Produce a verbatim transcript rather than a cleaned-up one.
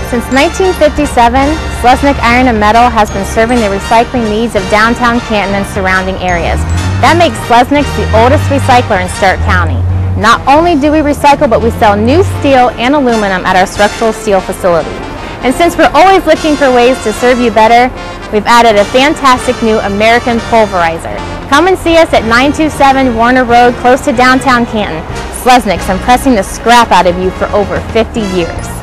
Since nineteen fifty-seven, Slesnik Iron and Metal has been serving the recycling needs of downtown Canton and surrounding areas. That makes Slesnik the oldest recycler in Stark County. Not only do we recycle, but we sell new steel and aluminum at our structural steel facility. And since we're always looking for ways to serve you better, we've added a fantastic new American pulverizer. Come and see us at nine two seven Warner Road, close to downtown Canton. Slesnik's impressing the scrap out of you for over fifty years.